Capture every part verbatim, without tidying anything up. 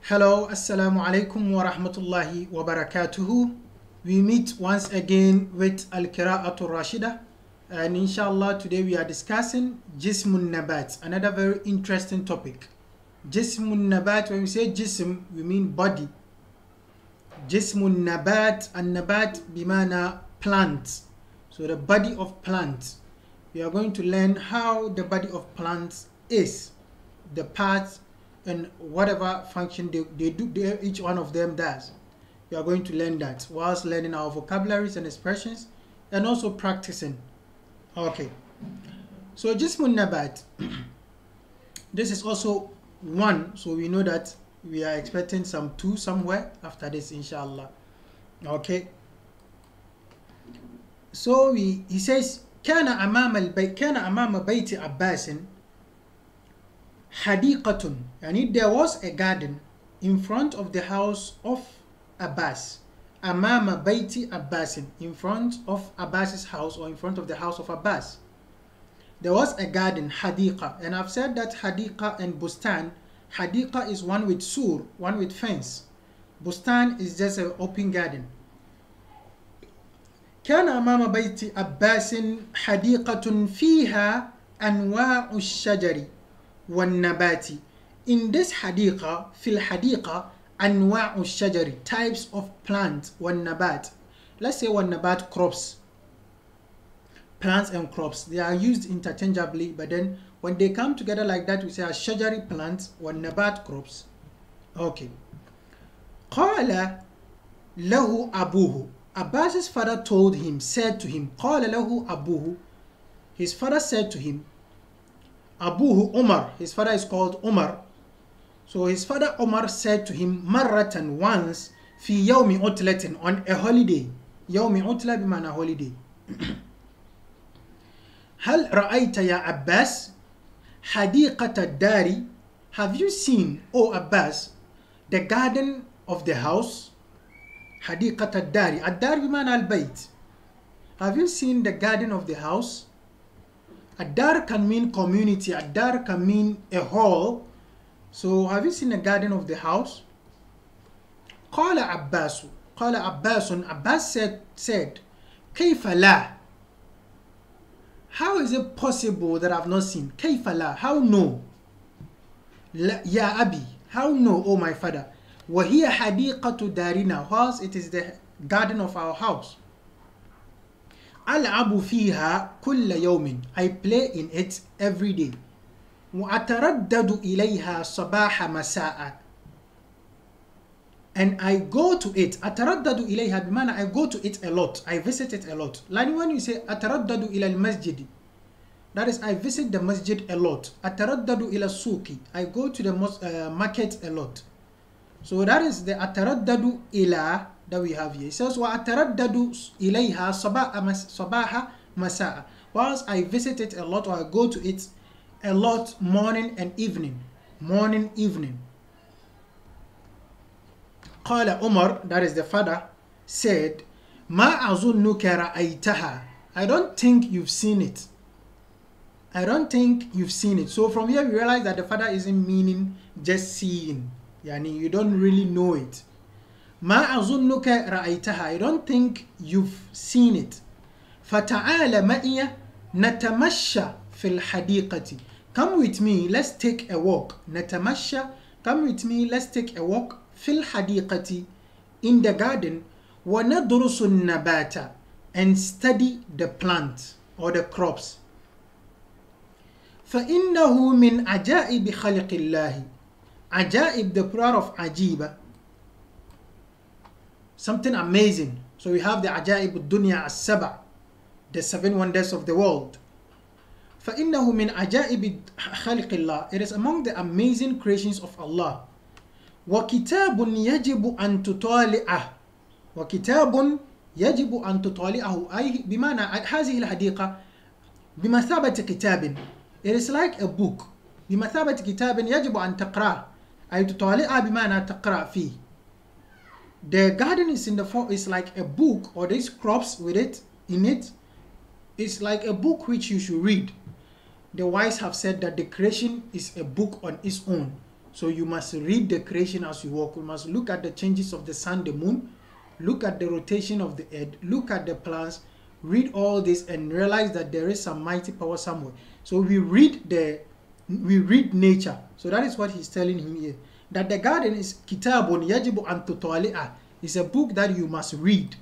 Hello, Assalamu alaikum wa rahmatullahi wa barakatuhu. We meet once again with Al Qira'atul Rashida, and inshallah today we are discussing Jismun Nabat, another very interesting topic. Jismun Nabat, when we say Jism, we mean body. Jismun Nabat, and Nabat bimana plant. So the body of plants. We are going to learn how the body of plants is, the parts and whatever function they, they do, they, each one of them does. We are going to learn that whilst learning our vocabularies and expressions and also practicing. Okay, so Jismun Nabat, this is also one, so we know that we are expecting some two somewhere after this, inshallah. Okay, so we he says كان أمام البيت كان أمام بيت عباس حديقة, يعني there was a garden in front of the house of Abbas. أمام بيت عباس, in front of Abbas's house or in front of the house of Abbas. There was a garden, حديقة, and I've said that حديقة and bustan, حديقة is one with sur, one with fence. Bustan is just an open garden. كان أمام بيت عباس حديقة فيها أنواع الشجر والنبات. In this حديقة, في الحديقة أنواع الشجر, types of plants, والنبات. Let's say والنبات, crops. Plants and crops, they are used interchangeably, but then when they come together like that, we say الشجر plants, والنبات crops. Okay. قال له أبوه. Abbas's father told him, said to him, قال له أبوه, his father said to him, Abuhu Umar, his father is called Umar. So his father Umar said to him, Marratan, once, fi yawmi utlatin, on a holiday. Yawmi utla bimana holiday. Hal ra'ayta ya Abbas hadiqata dari? Have you seen, O Abbas, the garden of the house? Hadiqata dari. Ad-dar bimana al-bayt. Have you seen the garden of the house? Ad-dar can mean community. Ad-dar can mean a hall. So have you seen the garden of the house? قال عباس. قال عباس. Abbas said, said كيف لا? How is it possible that I've not seen? كيف لا? How no? لا, يا أبي. How no, oh my father? وهي حديقة دارنا. Whilst it is the garden of our house. ألعب فيها كل يوم. I play in it every day. وأتردد إليها صباح مساء. And I go to it. أتردد إليها بمعنى I go to it a lot. I visit it a lot. Like when you say أتردد إلى المسجد, that is I visit the masjid a lot. أتردد إلى السوق, I go to the uh, market a lot. So that is the أتردد إلى that we have here. It says وَأَتَرَدَّدُ إِلَيْهَا صَبَاحَ مَسَاءَ. Whilst I visit it a lot, or I go to it a lot, morning and evening. Morning, evening. قال Umar, that is the father, said, مَا أَظُنُّكَ رَأَيْتَهَا. I don't think you've seen it. I don't think you've seen it. So from here we realize that the father isn't meaning just seeing. Yani you don't really know it. ما أظنك رأيتها. I don't think you've seen it. فتعال معي نتمشى في الحديقة. Come with me, let's take a walk. نتمشى, come with me, let's take a walk. في الحديقة, in the garden. وندرس النبات, and study the plant or the crops. فإنه من عجائب خلق الله. عجائب, the plural of عجيبة, something amazing. So we have the Ajaib al-Dunya as-Saba, the seven wonders of the world. فَإِنَّهُ مِنْ عَجَائِبِ خَلْقِ اللَّهِ. It is among the amazing creations of Allah. وَكِتَابٌ يَجِبُ أَن تُطَالِعَهُ. وَكِتَابٌ يَجِبُ أَن تُطَالِعَهُ. أي بمعنى هذه الحديقة بمثابة كتاب. It is like a book. بمثابة كتاب يجب أن تقرأ. أي تطالعها بمعنى تقرأ فيه. The garden is in the form, is like a book, or these crops with it in it. It's like a book which you should read. The wise have said that the creation is a book on its own. So you must read the creation as you walk. You must look at the changes of the sun, the moon, look at the rotation of the earth, look at the plants, read all this and realize that there is some mighty power somewhere. So we read the we read nature. So that is what he's telling him here. That the garden is kitabun yajibu an tutali'a. It's a book that you must read.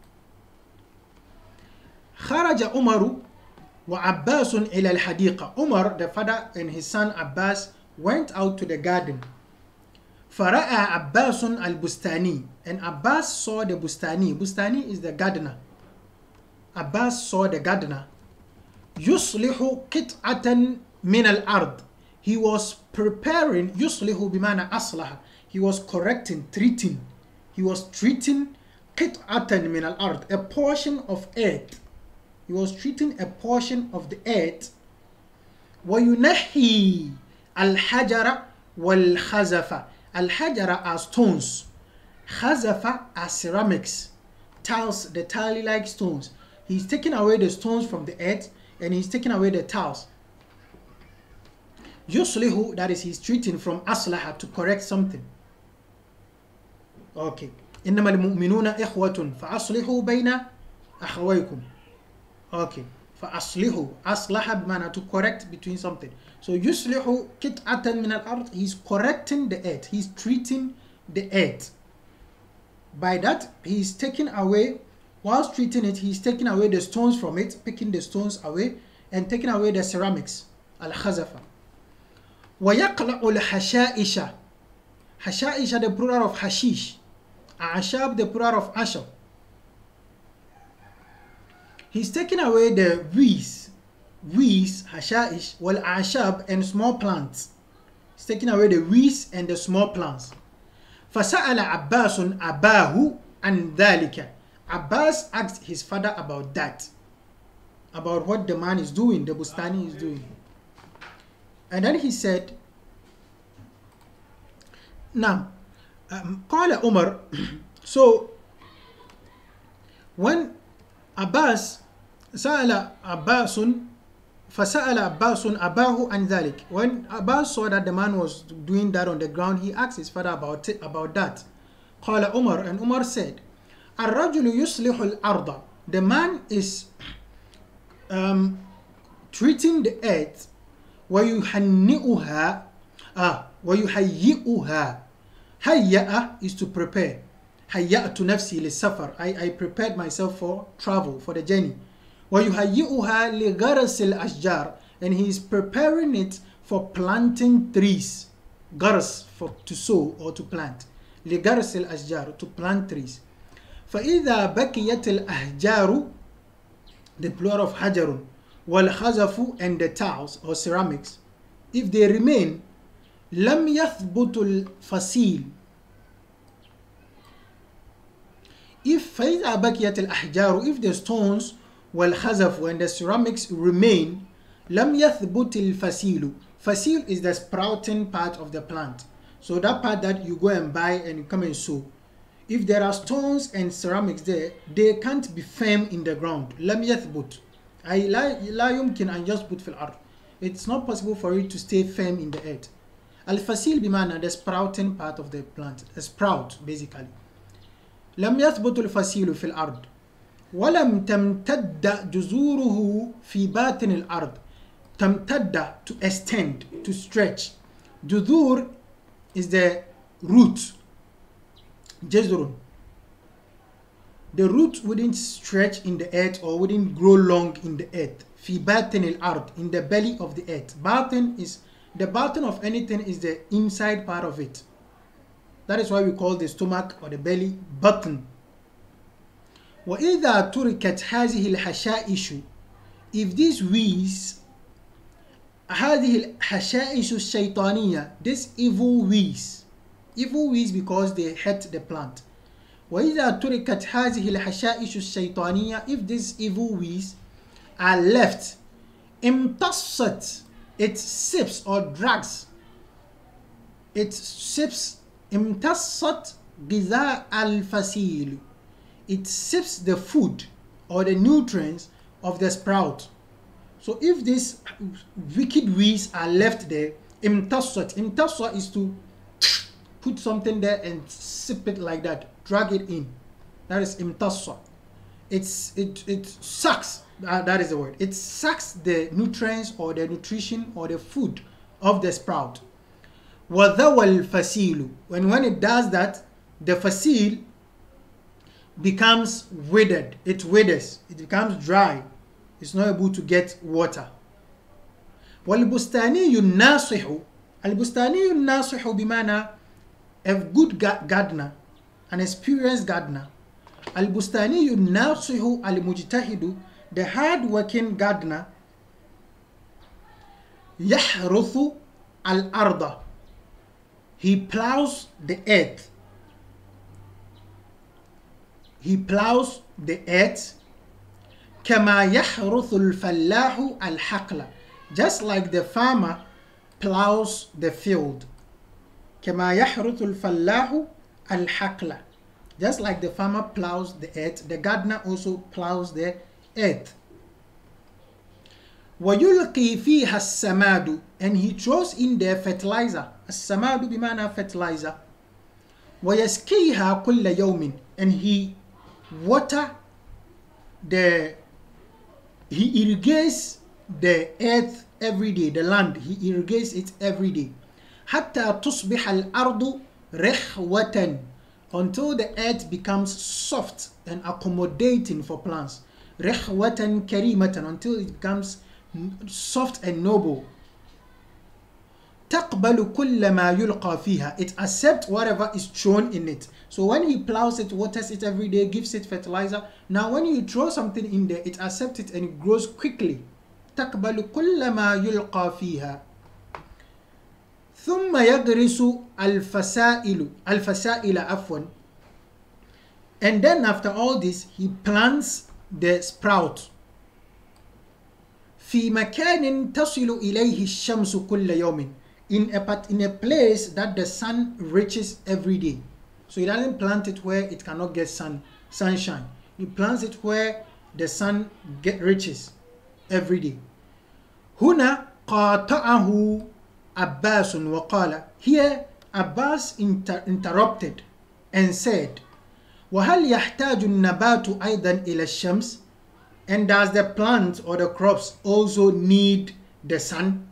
Kharaja Umaru wa Abbasun ila al-hadiqa. Umar, the father, and his son Abbas went out to the garden. Fara'a Abbasun al-Bustani. And Abbas saw the Bustani. Bustani is the gardener. Abbas saw the gardener. Yuslihu kit'atan min al-ard. He was preparing, yuslihu bimana aslaha. He was correcting, treating. He was treating kit'atan min al-ard, a portion of earth. He was treating a portion of the earth. وَيُنَحِي الْحَجَرَ وَالْخَزَفَ. Al-hajara are stones. Khazafa are ceramics. Tiles, the tile-like stones. He's taking away the stones from the earth and he's taking away the tiles. Yuslihu, that is, he's treating from aslaha, to correct something. Okay. إنما المؤمنون إخوة فأصلحوا بين أخويكم. Okay. فأصلحوا, aslaha bimana, to correct between something. So yuslihu kit'atan min al-ard, he's correcting the earth. He's treating the earth. By that, he's taking away, whilst treating it, he's taking away the stones from it, picking the stones away, and taking away the ceramics. Al-khazafa. وَيَقْلَعُ الْحَشَائِشَ. Hasha'isha, the plural of hashish. Ashab, the plural of ashab. He's taking away the weeds, weeds, hasha'ish, wal ashab, and small plants. He's taking away the weeds and the small plants. فَسَأَلَ عَبَّاسٌ أَبَاهُ عَنْ ذَلِكَ. Abbas asked his father about that, about what the man is doing, the Bustani is doing. And then he said, now, um, قال Umar, so when Abbas سأل عباس فسأل عباس أباه عن ذلك, when Abbas saw that the man was doing that on the ground, he asked his father about it, about that. قال Umar, and Umar said, الرجل يصلح الأرض. The man is um, treating the earth. ويهنئها ah ويهيئها. هيئة is to prepare. هيأت نفسي للسفر. I, I prepared myself for travel, for the journey. ويهيئها لغرس الأشجار. And he is preparing it for planting trees. غرس, for to sow or to plant. لغرس الأشجار, to plant trees. فإذا بكيت الأحجار, the plural of حجر, والخزف, and the tiles or ceramics, if they remain, لم يثبت الفصيل. If فإذا بكيت الأحجار, if the stones والخزف and the ceramics remain, لم يثبت الفصيل. Fasil is the sprouting part of the plant. So that part that you go and buy and you come and sow. If there are stones and ceramics there, they can't be firm in the ground. لم يثبت. أي لا لا يمكن أن يثبت في الأرض. It's not possible for it to stay firm in the earth. الفصيل بمعنى the sprouting part of the plant, the sprout basically. لم يثبت الفصيل في الأرض. ولم تمتد جذوره في باطن الأرض. تمتد, to extend, to stretch. جذور is the root. جذر. The root wouldn't stretch in the earth or wouldn't grow long in the earth. في باطن الأرض, in the belly of the earth. Batin is, the batin of anything is the inside part of it. That is why we call the stomach or the belly batin. وإذا تركت هذه الحشائش, if these weeds, هذه الحشائش الشيطانية, this evil weeds, evil weeds because they hurt the plant. وإذا تركت هذه الحشائش الشيطانية, if these evil weeds are left, امتصت, it sips or drags, it sips, امتصت غذاء الفصيل, it sips the food or the nutrients of the sprout. So if these wicked weeds are left there, Imtassat. Imtassa is to put something there and sip it like that, drag it in. That is imtassa. It's it it sucks. Uh, that is the word. It sucks the nutrients or the nutrition or the food of the sprout. وَذَوَى الْفَسِيلُ. When when it does that, the fasil becomes withered. It withers. It becomes dry. It's not able to get water. وَالْبُسْتَانِيُّ النَّاصِحُ. الْبُسْتَانِيُّ النَّاصِحُ بمعنى a good gardener, an experienced gardener. الْبُسْتَانِيُّ النَّاصِحُ الْمُجْتَهِدُ. The hard-working gardener. يَحْرُثُ الْأَرْضَ. He plows the earth. He plows the earth. كما يحرث الفلاح الحقل. Just like the farmer plows the field. كما يحرث الفلاح الحقل. Just like the farmer plows the earth, the gardener also plows the earth. ويلقي فيها السماد. And he throws in the fertilizer. السماد بمعنى fertilizer. ويسقيها كل يوم. And he water the he irrigates the earth every day, the land. He irrigates it every day. حتى تصبح الأرض رخوة. Until the earth becomes soft and accommodating for plants. رخوة كريمة. Until it becomes soft and noble. تقبل كل ما يلقى فيها. It accepts whatever is thrown in it. So when he plows it, waters it every day, gives it fertilizer. Now when you throw something in there, it accepts it and it grows quickly. تقبل كل ما يلقى فيها. ثم يغرس الفسائل الفسائل عفوا. And then after all this, he plants the sprout. في مكان تصل إليه الشمس كل يوم. In a, in a place that the sun reaches every day. So he doesn't plant it where it cannot get sun, sunshine. He plants it where the sun get, reaches every day. هنا قاطعه عباس وقال. Here Abbas inter interrupted and said, وهل يحتاج النبات أيضا إلى الشمس? And does the plant or the crops also need the sun?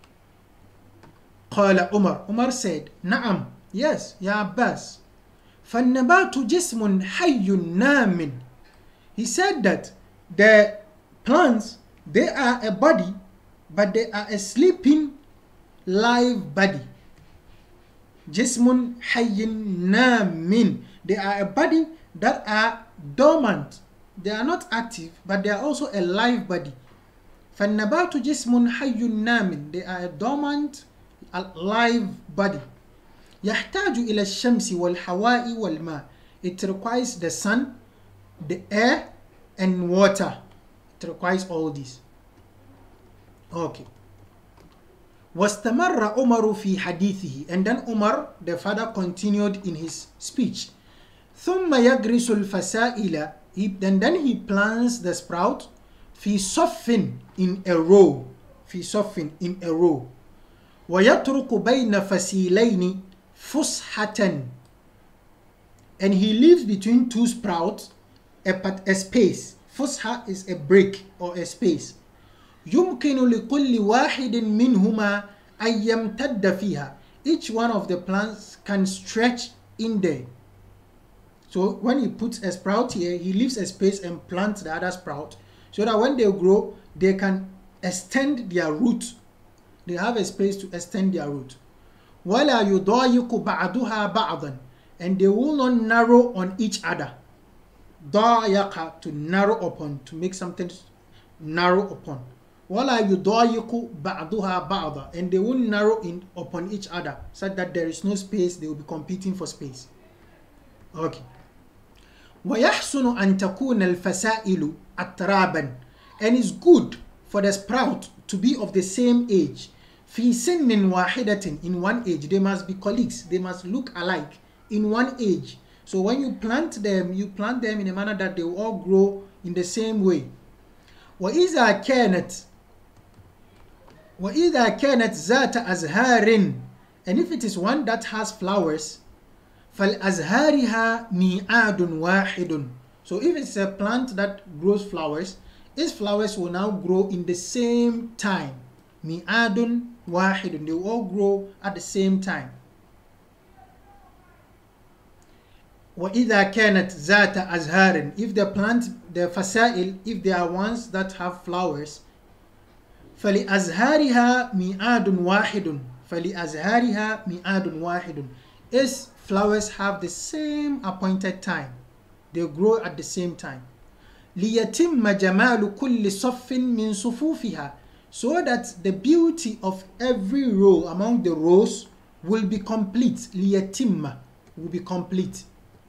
قال عمر. Umar said, نعم, yes, يا عباس. فالنبات جسم حي نام. He said that the plants, they are a body, but they are a sleeping live body. جسم حي نام. They are a body that are dormant. They are not active, but they are also a live body. فالنبات جسم حي نام. They are a dormant, a live body. يحتاج إلى الشمس والهواء والماء. It requires the sun, the air, and water. It requires all these. Okay. واستمر عمر في حديثه. And then Umar, the father, continued in his speech. ثم يغرس الفسائل. He, and then he plants the sprout. في صف, in a row. في صف, in a row. ويترك بين فسيلين فسحة. And he leaves between two sprouts a, a space. فسحة is a break or a space. يمكن لكل واحد منهما أن يمتد فيها. Each one of the plants can stretch in there. So when he puts a sprout here, he leaves a space and plants the other sprout so that when they grow, they can extend their root. They have a space to extend their root. وَلَا يُضَايِقُ بَعْضُهَا بَعْضًا. And they will not narrow on each other. ضَايَقَ, to narrow upon, to make something narrow upon. وَلَا يُضَايِقُ بَعْضُهَا بَعْضًا. And they will narrow in upon each other so that there is no space. They will be competing for space. Okay. وَيَحْسُنُ أَن تَكُونَ الْفَسَائِلُ أَتْرَابًا. And it's good for the sprout to be of the same age. في سن واحدة, in one age. They must be colleagues. They must look alike in one age. So when you plant them, you plant them in a manner that they will all grow in the same way. وإذا كانت وإذا كانت ذات أزهار, and if it is one that has flowers, فالأزهارها ميعاد واحد. So if it's a plant that grows flowers, its flowers will now grow in the same time. ميعاد واحد, they will all grow at the same time. وإذا كانت ذات أزهار, if the plant, the فسائل, if they are ones that have flowers, فلأزهارها ميعاد واحد. فلأزهارها ميعاد واحد. Its flowers have the same appointed time. They grow at the same time. ليتم جمال كل صف من صفوفها, so that the beauty of every row among the rows will be complete. ليتم will be complete.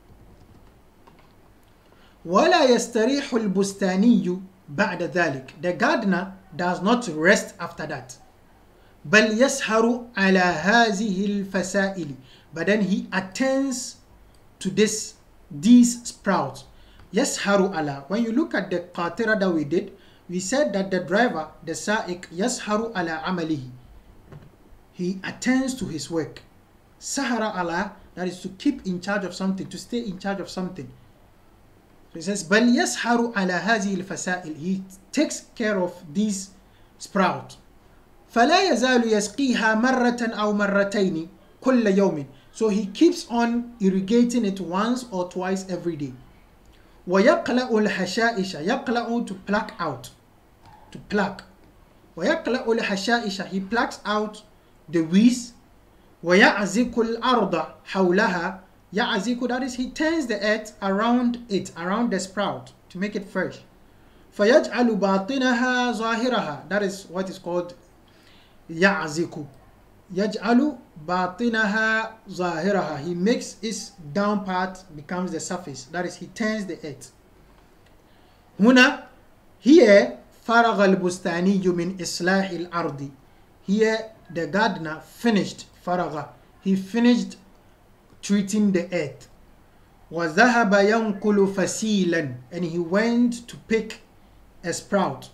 ولا يستريح البستاني بعد ذلك. The gardener does not rest after that. بل يسهر على هذه الفسائل. But then he attends to this, these sprouts. يسهر على. When you look at the qatira that we did, we said that the driver, the sa'iq, يسهر على عمله. He attends to his work. Sahara ala, that is to keep in charge of something, to stay in charge of something. So he says, بل يسهر على هذه الفسائل. He takes care of these sprouts. فلا يزال يسقيها مرة أو مرتين كل يوم. So he keeps on irrigating it once or twice every day. ويقلع الحشائش. يقلع to pluck out, to pluck. ويقلع الحشائش, he plucks out the weeds. ويعزق الأرض حولها. يعزق, that is, he turns the earth around it, around the sprout, to make it fresh. فيجعل باطنها ظاهرها, that is what is called يعزق. يجعل باطنها ظاهرها, he makes its down part becomes the surface, that is, he turns the earth. هنا, here, فرغ البستاني من إصلاح الأرض. Here the gardener finished, فرغ, he finished treating the earth. وذهب ينقل فسيلا, and he went to pick a sprout.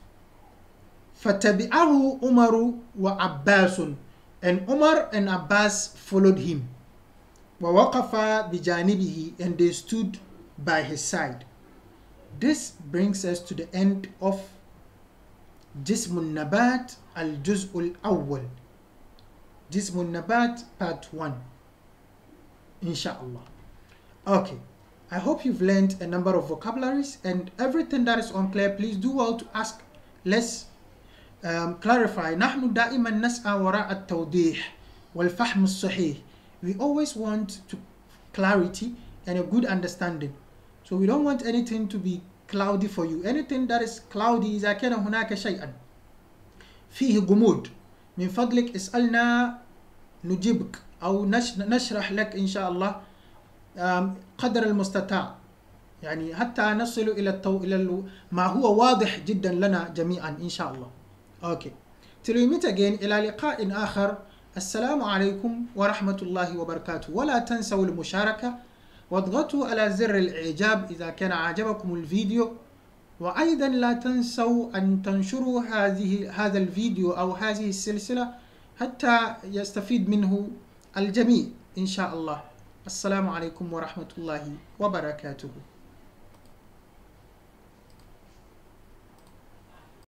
فتبعه عمر وعباس, and Umar and Abbas followed him. ووقف بجانبه, and they stood by his side. This brings us to the end of جسم النبات الجزء الأول. جسم النبات part one. Inshallah. Okay, I hope you've learned a number of vocabularies, and everything that is unclear, please do well to ask. Let's um, clarify. نحن دائما نسعى وراء التوضيح والفهم الصحيح. We always want to clarity and a good understanding. So we don't want anything to be cloudy for you. Anything that is cloudy, إذا كان هناك شيئا فيه غموض من فضلك اسألنا نجيبك أو نشرح لك إن شاء الله قدر المستطاع، يعني حتى نصل إلى التو... إلى ما هو واضح جدا لنا جميعا إن شاء الله. Okay. Till we meet again. إلى لقاء آخر. السلام عليكم ورحمة الله وبركاته. ولا تنسوا المشاركة واضغطوا على زر الإعجاب إذا كان أعجبكم الفيديو، وأيضا لا تنسوا أن تنشروا هذه هذا الفيديو أو هذه السلسلة حتى يستفيد منه الجميع إن شاء الله. السلام عليكم ورحمة الله وبركاته.